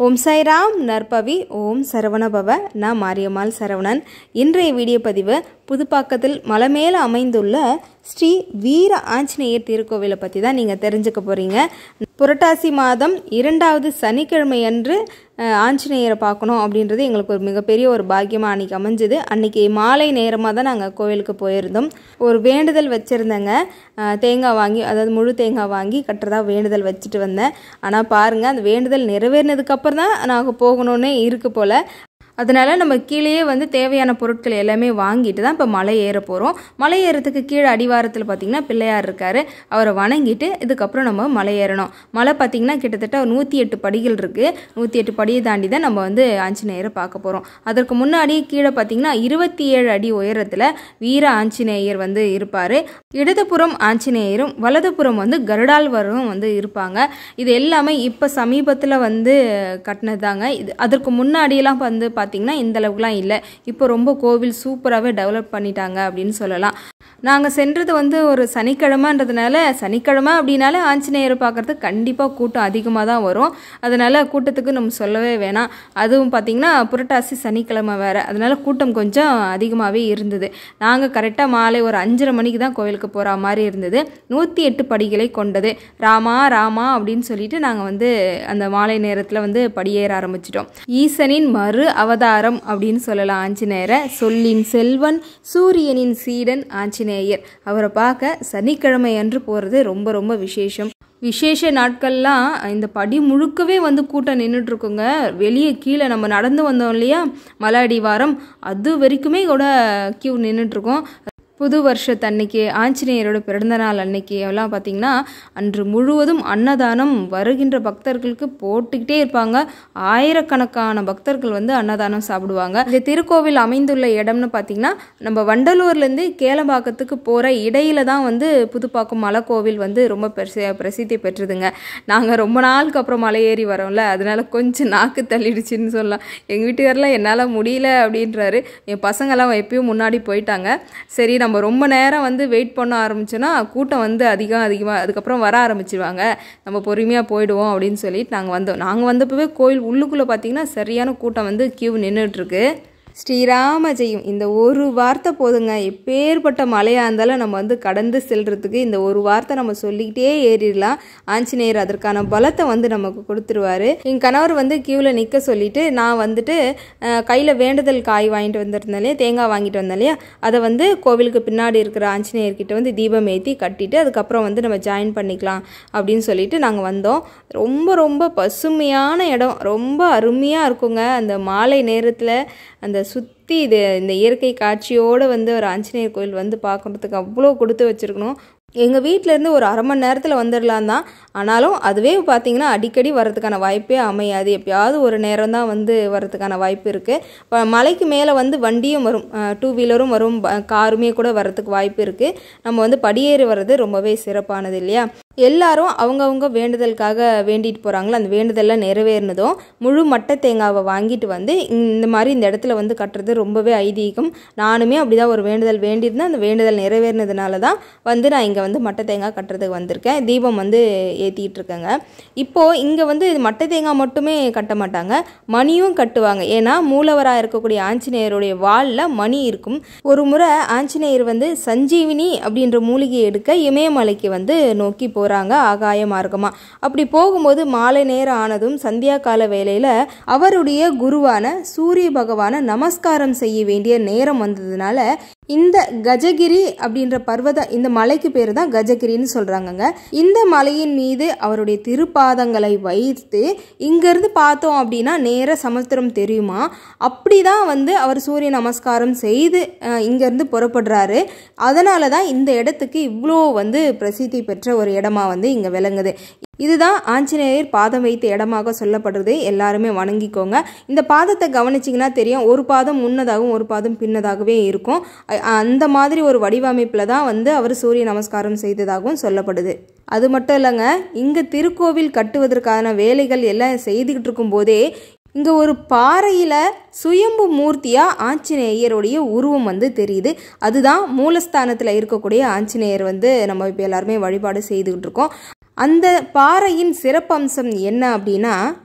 ஓம் சாய்ராம் நற்பவி ஓம் சரவணபவ நான் மாரியம்மாள் சரவணன். இன்றைய வீடியோ பதிவு புதுப்பாக்கத்தில் மலை மேலே அமைந்துள்ள ஸ்ரீ வீர ஆஞ்சநேயர் திருக்கோவிலை பற்றி தான் நீங்கள் தெரிஞ்சுக்க போகிறீங்க. புரட்டாசி மாதம் 2வது சனிக்கிழமை அன்று ஆஞ்சநேயரை பார்க்கணும் அப்படின்றது எங்களுக்கு ஒரு மிகப்பெரிய ஒரு பாக்கியமாக அன்றைக்கி அமைஞ்சுது. அன்றைக்கி மாலை நேரமாக தான் நாங்கள் கோவிலுக்கு போயிருந்தோம். ஒரு வேண்டுதல் வச்சுருந்தேங்க, தேங்காய் வாங்கி, அதாவது முழு தேங்காய் வாங்கி கட்டுறதா வேண்டுதல் வச்சுட்டு வந்தேன். ஆனால் பாருங்கள், அந்த வேண்டுதல் நிறைவேறினதுக்கப்புறம் தான் நாங்கள் போகணுன்னே இருக்குது போல். அதனால் நம்ம கீழேயே தேவையான பொருட்கள் எல்லாமே வாங்கிட்டு தான் இப்போ மலை ஏற போகிறோம். மலை ஏறத்துக்கு கீழே அடிவாரத்தில் பார்த்திங்கன்னா பிள்ளையார் இருக்கார். அவரை வணங்கிட்டு இதுக்கப்புறம் நம்ம மலை ஏறணும். மலை பார்த்திங்கன்னா கிட்டத்தட்ட 108 படிகள் இருக்குது. 108 படியை தாண்டி தான் நம்ம ஆஞ்சநேயரை பார்க்க போகிறோம். அதற்கு முன்னாடி கீழே பார்த்திங்கன்னா 27 அடி உயரத்தில் வீர ஆஞ்சநேயர் இருப்பார். இடதுபுறம் ஆஞ்சநேயரும் வலதுபுறம் கருடாழ்வாரும் இருப்பாங்க. இது எல்லாமே இப்போ சமீபத்தில் கட்டினது தாங்க. இது அதற்கு முன்னாடியெல்லாம் பார்த்திங்கன்னா இந்த அளவுக்குலாம் இல்லை. இப்போ ரொம்ப கோவில் சூப்பராகவே டெவலப் பண்ணிட்டாங்க அப்படின்னு சொல்லலாம். நாங்கள் சென்றது ஒரு சனிக்கிழமைன்றதுனால, சனிக்கிழமை அப்படின்னாலே ஆஞ்சநேயரை பார்க்குறதுக்கு கண்டிப்பாக கூட்டம் அதிகமாக தான் வரும். அதனால் கூட்டத்துக்கு நம்ம சொல்லவே வேணாம். அதுவும் பார்த்திங்கன்னா புரட்டாசி சனிக்கிழமை வேறு, அதனால் கூட்டம் கொஞ்சம் அதிகமாகவே இருந்தது. நாங்கள் கரெக்டாக மாலை ஒரு 5:30 மணிக்கு தான் கோவிலுக்கு போகிற மாதிரி இருந்தது. 108 படிகளை கொண்டது. ராமா ராமா அப்படின்னு சொல்லிட்டு நாங்கள் அந்த மாலை நேரத்தில் படியேற ஆரம்பிச்சிட்டோம். ஈசனின் மறு அவதாரம் அப்படின்னு சொல்லலாம் ஆஞ்சநேயரை. சொல்லின் செல்வன், சூரியனின் சீடன் ஆஞ்சநேயர். அவரை பார்க்க சனிக்கிழமை அன்று போகிறது ரொம்ப ரொம்ப விசேஷம். விசேஷ நாட்கள்லாம் இந்த படி முழுக்கவே கூட்டம் நின்றுட்டு இருக்குங்க. வெளியே கீழே நம்ம நடந்து வந்தோம் இல்லையா, மலை அடிவாரம், அது வரைக்குமே கூட கியூ நின்றுட்டுருக்கோம். புது வருஷத்தன்னைக்கு, ஆஞ்சநேயரோட பிறந்தநாள் அன்னைக்கு எல்லாம் பார்த்திங்கன்னா அன்று முழுவதும் அன்னதானம் வருகின்ற பக்தர்களுக்கு போட்டுக்கிட்டே இருப்பாங்க. ஆயிரக்கணக்கான பக்தர்கள் அன்னதானம் சாப்பிடுவாங்க. இந்த திருக்கோவில் அமைந்துள்ள இடம்னு பார்த்திங்கன்னா நம்ம வண்டலூர்லேருந்து கேளம்பாக்கத்துக்கு போகிற இடையில தான் புதுப்பாக்கம் மலை கோவில் ரொம்ப பிரசித்தி பெற்றதுங்க. நாங்கள் ரொம்ப நாளுக்கு அப்புறம் மலை ஏறி வரோம்ல, அதனால கொஞ்சம் நாக்கு தள்ளிடுச்சுன்னு சொல்லலாம். எங்கள் வீட்டுக்காரெலாம் என்னால் முடியல அப்படின்றாரு. என் பசங்கள்லாம் எப்பயும் முன்னாடி போயிட்டாங்க. சரி, நம்ம ரொம்ப நேரம் வெயிட் பண்ண ஆரம்பிச்சோன்னா கூட்டம் அதிகமாக அதுக்கப்புறம் வர ஆரம்பிச்சிருவாங்க, நம்ம பொறுமையாக போயிடுவோம் அப்படின்னு சொல்லிட்டு நாங்கள் வந்தப்பவே கோயில் உள்ளுக்குள்ளே பார்த்திங்கன்னா சரியான கூட்டம் கியூ நின்றுட்டுருக்கு. ஸ்ரீராம ஜெயம், இந்த ஒரு வார்த்தை போதுங்க. எப்பேற்பட்ட மலையாக இருந்தாலும் நம்ம கடந்து செல்றதுக்கு இந்த ஒரு வார்த்தை நம்ம சொல்லிக்கிட்டே ஏறிடலாம். ஆஞ்சநேயர் அதற்கான பலத்தை நமக்கு கொடுத்துருவாரு. என் கணவர் கியூவில் நிற்க சொல்லிட்டு நான் கையில் வேண்டுதல் காய் வாங்கிட்டு வந்திருந்தாலே, தேங்காய் வாங்கிட்டு வந்தேன் இல்லையா, அதை கோவிலுக்கு பின்னாடி இருக்கிற ஆஞ்சநேயர்கிட்ட தீபம் ஏற்றி கட்டிட்டு அதுக்கப்புறம் நம்ம ஜாயின் பண்ணிக்கலாம் அப்படின்னு சொல்லிட்டு நாங்கள் வந்தோம். ரொம்ப ரொம்ப பசுமையான இடம், ரொம்ப அருமையாக இருக்குங்க. அந்த மாலை நேரத்தில் அந்த சுற்றி இந்த இயற்கை காட்சியோடு ஒரு ஆஞ்சநேயர் கோயில் பார்க்குறதுக்கு அவ்வளோ கொடுத்து வச்சுருக்கணும். எங்கள் வீட்டிலேருந்து ஒரு 1/2 மணி நேரத்தில் வந்துடலாம் தான். ஆனாலும் அதுவே பார்த்திங்கன்னா அடிக்கடி வர்றதுக்கான வாய்ப்பே அமையாது. எப்பயாவது ஒரு நேரம் தான் வர்றதுக்கான வாய்ப்பு இருக்குது. இப்போ மலைக்கு மேலே வண்டியும் வரும், 2 வீலரும் வரும், காருமே கூட வர்றதுக்கு வாய்ப்பு இருக்குது. நம்ம படியேறி வர்றது ரொம்பவே சிறப்பானது இல்லையா. எல்லாரும் அவங்கவுங்க வேண்டுதலுக்காக வேண்டிட்டு போகிறாங்களோ, அந்த வேண்டுதலில் நிறைவேறினதும் முழு மட்டை தேங்காவை வாங்கிட்டு இந்த மாதிரி இந்த இடத்துல கட்டுறது ரொம்பவே ஐதீகம். நானுமே அப்படி தான் ஒரு வேண்டுதல் வேண்டியிருந்தேன். அந்த வேண்டுதல் நிறைவேறினதுனால தான் நான் இங்கே மட்டை தேங்காய் கட்டுறதுக்கு வந்திருக்கேன். தீபம் ஏற்றிட்டு இருக்கேங்க. இப்போது இங்கே மட்டை தேங்காய் மட்டுமே கட்ட மாட்டாங்க, மணியும் கட்டுவாங்க. ஏன்னா மூலவராக இருக்கக்கூடிய ஆஞ்சநேயருடைய வாலில் மணி இருக்கும். ஒரு முறை ஆஞ்சநேயர் சஞ்சீவினி அப்படின்ற மூலிகையை எடுக்க இமயமலைக்கு நோக்கி போகிறாங்க ஆகாய மார்க்கமாக. அப்படி போகும்போது மாலை நேரம் ஆனதும் சந்தியா கால வேளையில் அவருடைய குருவான சூரிய பகவானை நமஸ்காரம் செய்ய வேண்டிய நேரம் வந்ததுனால இந்த கஜகிரி அப்படின்ற பர்வதம், இந்த மலைக்கு பேர் தான் கஜகிரின்னு சொல்கிறாங்கங்க. இந்த மலையின் மீது அவருடைய திருப்பாதங்களை வைத்து இங்கேருந்து பார்த்தோம் அப்படின்னா நேர சமுத்திரம் தெரியுமா. அப்படி தான் அவர் சூரிய நமஸ்காரம் செய்து இங்கேருந்து புறப்படுறாரு. அதனால தான் இந்த இடத்துக்கு இவ்வளோ பிரசித்தி பெற்ற ஒரு இடமா இங்கே விளங்குது. இதுதான் ஆஞ்சநேயர் பாதம் வைத்த இடமாக சொல்லப்படுறது. எல்லாருமே வணங்கிக்கோங்க. இந்த பாதத்தை கவனிச்சிங்கன்னா தெரியும், ஒரு பாதம் முன்னதாகவும் ஒரு பாதம் பின்னதாகவே இருக்கும். அந்த மாதிரி ஒரு வடிவமைப்பில் தான் அவர் சூரிய நமஸ்காரம் செய்ததாகவும் சொல்லப்படுது. அது மட்டும் இல்லைங்க, இங்கே திருக்கோவில் கட்டுவதற்கான வேலைகள் எல்லாம் செய்துக்கிட்டு இருக்கும் போதே இங்கே ஒரு பாறையில் சுயம்பு மூர்த்தியாக ஆஞ்சநேயருடைய உருவம் தெரியுது. அதுதான் மூலஸ்தானத்தில் இருக்கக்கூடிய ஆஞ்சநேயர் நம்ம இப்போ எல்லாருமே வழிபாடு செய்துக்கிட்டு இருக்கோம். அந்த பாறையின் சிறப்பம்சம் என்ன அப்படின்னா,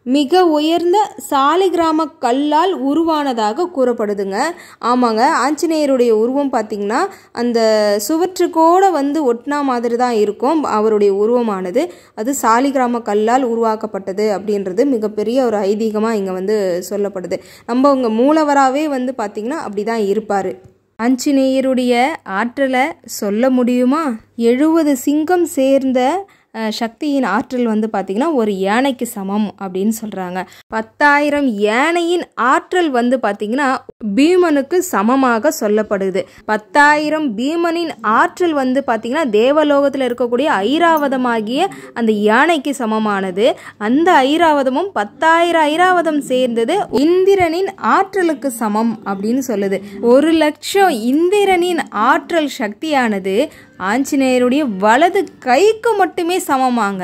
மிக உயர்ந்த சாலிகிராம கல்லால் உருவானதாக கூறப்படுதுங்க. ஆமாங்க, ஆஞ்சநேயருடைய உருவம் பார்த்திங்கன்னா அந்த சுவற்றுக்கூட வந்து ஒட்டினா மாதிரி தான் இருக்கும். அவருடைய உருவமானது அது சாலிகிராம கல்லால் உருவாக்கப்பட்டது அப்படின்றது மிகப்பெரிய ஒரு ஐதீகமாக இங்கே வந்து சொல்லப்படுது. நம்ம உங்க மூலவராகவே வந்து பார்த்திங்கன்னா அப்படி தான் இருப்பார். ஆஞ்சநேயருடைய ஆற்றலை சொல்ல முடியுமா? 70 சிங்கம் சேர்ந்த சக்தியின் ஆற்றல் வந்து பார்த்திங்கன்னா ஒரு யானைக்கு சமம் அப்படின்னு சொல்கிறாங்க. 10,000 யானையின் ஆற்றல் வந்து பார்த்திங்கன்னா பீமனுக்கு சமமாக சொல்லப்படுது. 10,000 பீமனின் ஆற்றல் வந்து பார்த்திங்கன்னா தேவலோகத்தில் இருக்கக்கூடிய ஐராவதமாகிய அந்த யானைக்கு சமமானது. அந்த ஐராவதமும் 10,000 ஐராவதம் சேர்ந்தது இந்திரனின் ஆற்றலுக்கு சமம் அப்படின்னு சொல்லுது. 1,00,000 இந்திரனின் ஆற்றல் சக்தியானது ஆஞ்சநேயருடைய வலது கைக்கு மட்டுமே சமமாங்க.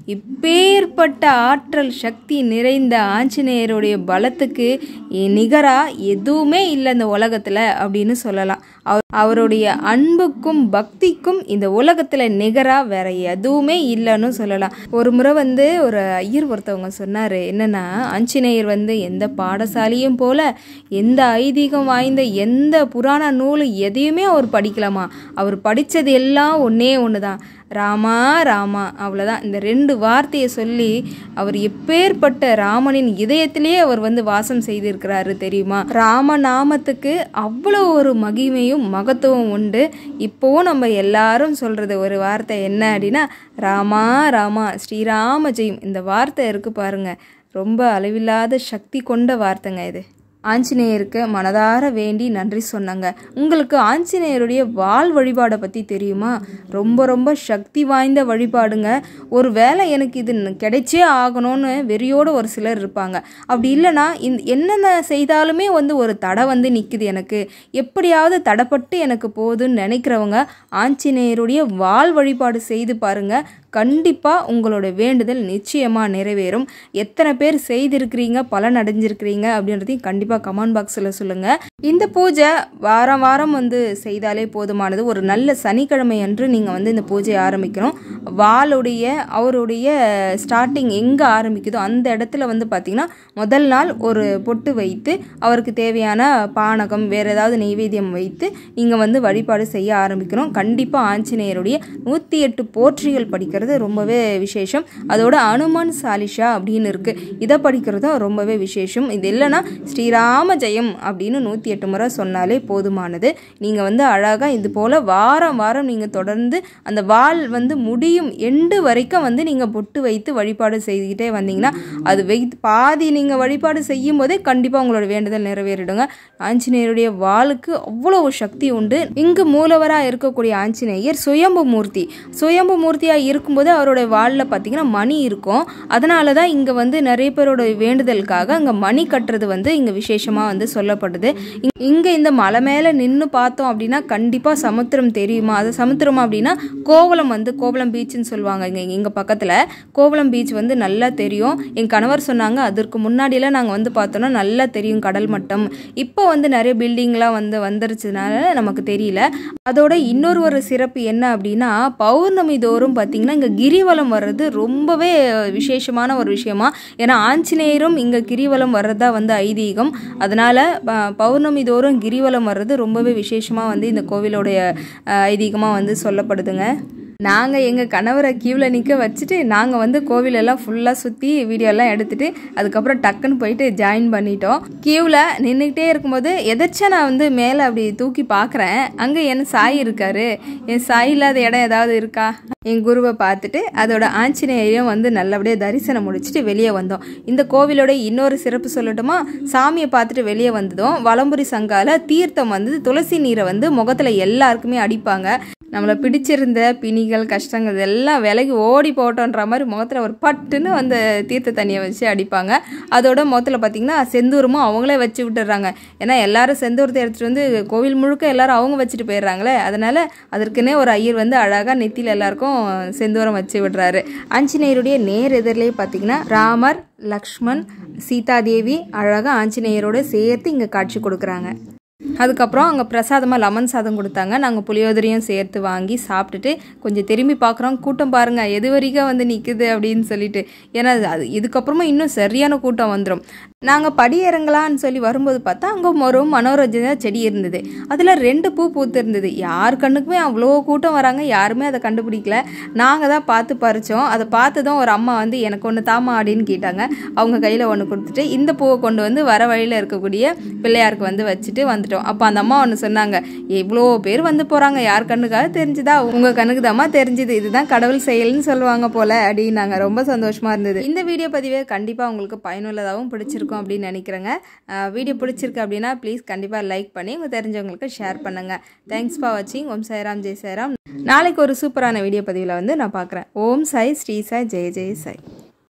இப்பேற்பட்ட ஆற்றல் சக்தி நிறைந்த ஆஞ்சநேயருடைய பலத்துக்கு நிகராக எதுவுமே இல்லை இந்த உலகத்தில் அப்படின்னு சொல்லலாம். அவருடைய அன்புக்கும் பக்திக்கும் இந்த உலகத்தில் நிகராக வேற எதுவுமே இல்லைன்னு சொல்லலாம். ஒரு முறை வந்து ஒரு ஐயர் ஒருத்தவங்க சொன்னார், என்னன்னா ஆஞ்சநேயர் வந்து எந்த பாடசாலையும் போல எந்த ஐதீகம் வாய்ந்த எந்த புராண நூல் எதையுமே அவர் படிக்கலாமா. அவர் படித்தது எல்லாம் ஒன்றே ஒன்று தான், ராமா ராமா, அவ்வளோதான். இந்த 2 வார்த்தையை சொல்லி அவர் எப்பேற்பட்ட ராமனின் இதயத்திலே அவர் வந்து வாசம் செய்திருக்கிறாரு தெரியுமா. ராமநாமத்துக்கு அவ்வளோ ஒரு மகிமையும் மகத்துவம் உண்டு. இப்போவும் நம்ம எல்லாரும் சொல்கிறது ஒரு வார்த்தை என்ன அப்படின்னா, ராமா ராமா ஸ்ரீராம ஜெயம். இந்த வார்த்தை இருக்குது பாருங்க, ரொம்ப அளவில்லாத சக்தி கொண்ட வார்த்தைங்க இது. ஆஞ்சநேயருக்கு மனதார வேண்டி நன்றி சொன்னாங்க. உங்களுக்கு ஆஞ்சநேயருடைய வாள் வழிபாடை பற்றி தெரியுமா? ரொம்ப ரொம்ப சக்தி வாய்ந்த வழிபாடுங்க. ஒரு வேளை எனக்கு இது கிடைச்சே ஆகணும்னு வெறியோடு ஒரு சிலர் இருப்பாங்க. அப்படி இல்லைன்னா என்னென்ன செய்தாலுமே வந்து ஒரு தடை வந்து நிற்குது, எனக்கு எப்படியாவது தடைப்பட்டு எனக்கு போகுதுன்னு நினைக்கிறவங்க ஆஞ்சநேயருடைய வாள் வழிபாடு செய்து பாருங்க. கண்டிப்பாக உங்களோட வேண்டுதல் நிச்சயமாக நிறைவேறும். எத்தனை பேர் செய்திருக்கிறீங்க, பலன் அடைஞ்சிருக்கிறீங்க அப்படின்றதையும் கண்டிப்பாக கமெண்ட் பாக்ஸில் சொல்லுங்கள். இந்த பூஜை வாரம் வாரம் வந்து செய்தாலே போதுமானது. ஒரு நல்ல சனிக்கிழமை அன்று நீங்கள் வந்து இந்த பூஜையை ஆரம்பிக்கணும். அவருடைய ஸ்டார்டிங் எங்கே ஆரம்பிக்குதோ அந்த இடத்துல வந்து பார்த்திங்கன்னா முதல் நாள் ஒரு பொட்டு வைத்து அவருக்கு தேவையான பானகம் வேறு ஏதாவது நெய்வேத்தியம் வைத்து நீங்கள் வந்து வழிபாடு செய்ய ஆரம்பிக்கணும். கண்டிப்பாக ஆஞ்சநேயருடைய 108 போற்றிகள் படிக்கிறது ரொம்பவே விசேஷம். அதோட அனுமன் சாலிஷா அப்படின்னு இருக்கு, இதை படிக்கிறதும் ரொம்பவே விசேஷம். இது இல்லைன்னா ஸ்ரீராம ஜெயம் அப்படின்னு 108 முறை சொன்னாலே போதுமானது. நீங்கள் வந்து அழகாக இது போல் வாரம் வாரம் நீங்கள் தொடர்ந்து அந்த வாள் வந்து முடியும் எண்டு வரைக்கும் வந்து நீங்கள் பொட்டு வைத்து வழிபாடு செய்துக்கிட்டே வந்தீங்கன்னா அது பாதி நீங்கள் வழிபாடு செய்யும் போதே கண்டிப்பாக உங்களோட வேண்டுதல் நிறைவேறிடுங்க. ஆஞ்சநேயருடைய வாளுக்கு அவ்வளோ சக்தி உண்டு. இங்கு மூலவராக இருக்கக்கூடிய ஆஞ்சநேயர் சுயம்பு மூர்த்தியாக இருக்கும்போது அவரோட வாளில் பார்த்தீங்கன்னா மணி இருக்கும். அதனால தான் இங்கே வந்து நிறைய பேரோட வேண்டுதலுக்காக அங்கே மணி கட்டுறது வந்து இங்கே விசேஷமாக வந்து சொல்லப்படுது. இங்கே இந்த மலை மேலே நின்று பார்த்தோம் அப்படின்னா கண்டிப்பாக சமுத்திரம் தெரியுமா? அது சமுத்திரமா அப்படின்னா கோவளம் பீச்சுன்னு சொல்லுவாங்க. இங்கே பக்கத்தில் கோவளம் பீச் வந்து நல்லா தெரியும். என் கணவர் சொன்னாங்க, அதற்கு முன்னாடியெல்லாம் நாங்கள் வந்து பார்த்தோன்னா நல்லா தெரியும் கடல் மட்டம். இப்போ வந்து நிறைய பில்டிங்லாம் வந்துருச்சுனால நமக்கு தெரியல. அதோட இன்னொரு சிறப்பு என்ன அப்படின்னா பௌர்ணமி தோறும் பார்த்தீங்கன்னா இங்கே கிரிவலம் வர்றது ரொம்பவே விசேஷமான ஒரு விஷயமா. ஏன்னா ஆஞ்சநேயரும் இங்கே கிரிவலம் வர்றதா வந்து ஐதீகம். அதனால் பௌர்ணமி தோறும் கிரிவலம் வர்றது ரொம்பவே விசேஷமாக வந்து இந்த கோவிலோடைய ஐதீகமாக வந்து சொல்லப்படுதுங்க. நாங்கள் எங்கள் கணவரை கியூவில் நிற்க வச்சுட்டு நாங்கள் வந்து கோவிலெல்லாம் ஃபுல்லாக சுற்றி வீடியோலாம் எடுத்துகிட்டு அதுக்கப்புறம் டக்குன்னு போயிட்டு ஜாயின் பண்ணிட்டோம். கியூவில் நின்றுக்கிட்டே இருக்கும்போது எதாச்சும் நான் வந்து மேலே அப்படி தூக்கி பார்க்குறேன், அங்கே என் சாய் இருக்கார். என் சாய் இல்லாத இடம் ஏதாவது இருக்கா? என் குருவை பார்த்துட்டு அதோட ஆஞ்சநேயரையும் வந்து நல்லபடியாக தரிசனம் முடிச்சுட்டு வெளியே வந்தோம். இந்த கோவிலோட இன்னொரு சிறப்பு சொல்லட்டுமா? சாமியை பார்த்துட்டு வெளியே வந்ததும் வலம்புரி சங்கால தீர்த்தம் வந்து துளசி நீரை வந்து முகத்தில் எல்லாருக்குமே அடிப்பாங்க. நம்மளை பிடிச்சிருந்த பிணிகள் கஷ்டங்கள் இதெல்லாம் விலகி ஓடி போட்டோன்ற மாதிரி முகத்தில் ஒரு பட்டுன்னு அந்த தீர்த்த தண்ணியை வச்சு அடிப்பாங்க. அதோட முகத்தில் பார்த்திங்கன்னா செந்தூரமும் அவங்களே வச்சு விட்டுறாங்க. ஏன்னா எல்லாரும் செந்தூரத்தை எடுத்துகிட்டு வந்து கோவில் முழுக்க எல்லாரும் அவங்க வச்சுட்டு போயிடுறாங்களே, அதனால் அதற்குன்னே ஒரு ஐயர் வந்து அழகாக நெத்தியில் எல்லாருக்கும் செந்தூரம் வச்சு விடுறாரு. ஆஞ்சநேயருடைய நேர் எதிரிலே பார்த்திங்கன்னா ராமர், லக்ஷ்மண், சீதாதேவி அழகாக ஆஞ்சநேயரோடு சேர்த்து இங்கே காட்சி கொடுக்குறாங்க. அதுக்கப்புறம் அங்கே பிரசாதமாக லெமன் சாதம் கொடுத்தாங்க. நாங்கள் புளியோதரையும் சேர்த்து வாங்கி சாப்பிட்டுட்டு கொஞ்சம் திரும்பி பார்க்குறோம். கூட்டம் பாருங்கள் எது வரைக்கும் வந்து நிற்குது அப்படின்னு சொல்லிட்டு. ஏன்னா அது இதுக்கப்புறமா இன்னும் சரியான கூட்டம் வந்துடும். நாங்கள் படி இறங்கலான்னு சொல்லி வரும்போது பார்த்தா அங்கே ஒரு மனோரஞ்சன செடி இருந்தது. அதில் 2 பூ பூத்து இருந்தது. யார் கண்ணுக்குமே அவ்வளோ கூட்டம் வராங்க, யாருமே அதை கண்டுபிடிக்கல. நாங்கள் தான் பார்த்து பறித்தோம். அதை பார்த்ததும் ஒரு அம்மா வந்து எனக்கு ஒன்று தாமா அப்படின்னு கேட்டாங்க. அவங்க கையில் ஒன்று கொடுத்துட்டு இந்த பூவை கொண்டு வந்து வர வழியில் இருக்கக்கூடிய பிள்ளையாருக்கு வந்து வச்சுட்டு வந்துட்டோம். அப்போ அந்த அம்மா ஒன்று சொன்னாங்க, எவ்வளோ பேர் வந்து போகிறாங்க, யார் கண்ணுக்காக தெரிஞ்சுதா? உங்கள் கண்ணுக்கு தாம்மா தெரிஞ்சுது, இதுதான் கடவுள் செயல்னு சொல்லுவாங்க போல அப்படின்னு. நாங்கள் ரொம்ப சந்தோஷமாக இருந்தது. இந்த வீடியோ பதிவே கண்டிப்பாக உங்களுக்கு பயனுள்ளதாகவும் பிடிச்சிருக்கும் அப்படின்னு நினைக்கிறேங்க. வீடியோ பிடிச்சிருக்கு அப்படின்னா ப்ளீஸ் கண்டிப்பாக லைக் பண்ணி உங்கள் தெரிஞ்சவங்களுக்கு ஷேர் பண்ணுங்கள். தேங்க்ஸ் ஃபார் வாட்சிங். ஓம் சாய்ராம், ஜெய் சாய்ராம். நாளைக்கு ஒரு சூப்பரான வீடியோ பதிவில் வந்து நான் பார்க்குறேன். ஓம் சாய், ஸ்ரீ சாய், ஜெய ஜெய சாய்.